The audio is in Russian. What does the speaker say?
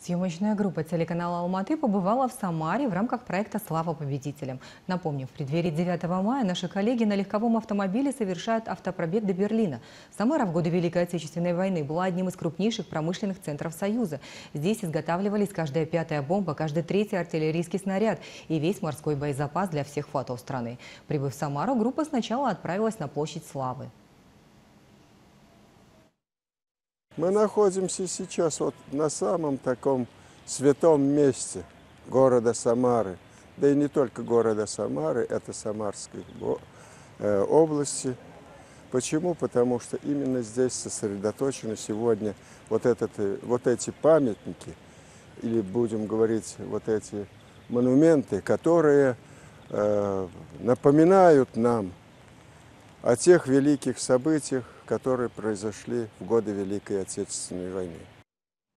Съемочная группа телеканала «Алматы» побывала в Самаре в рамках проекта «Слава победителям». Напомню, в преддверии 9 мая наши коллеги на легковом автомобиле совершают автопробег до Берлина. Самара в годы Великой Отечественной войны была одним из крупнейших промышленных центров Союза. Здесь изготавливались каждая пятая бомба, каждый третий артиллерийский снаряд и весь морской боезапас для всех флотов страны. Прибыв в Самару, группа сначала отправилась на площадь Славы. Мы находимся сейчас вот на самом таком святом месте города Самары. Да и не только города Самары, это Самарской области. Почему? Потому что именно здесь сосредоточены сегодня вот эти памятники, или будем говорить, вот эти монументы, которые напоминают нам о тех великих событиях, которые произошли в годы Великой Отечественной войны.